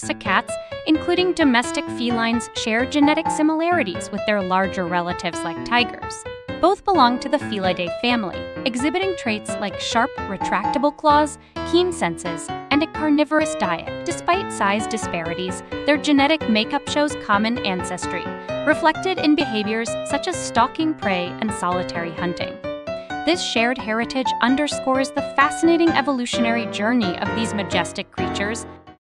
apes to cats, including domestic felines, share genetic similarities with their larger relatives like tigers. Both belong to the Felidae family, exhibiting traits like sharp, retractable claws, keen senses, and a carnivorous diet. Despite size disparities, their genetic makeup shows common ancestry, reflected in behaviors such as stalking prey and solitary hunting. This shared heritage underscores the fascinating evolutionary journey of these majestic creatures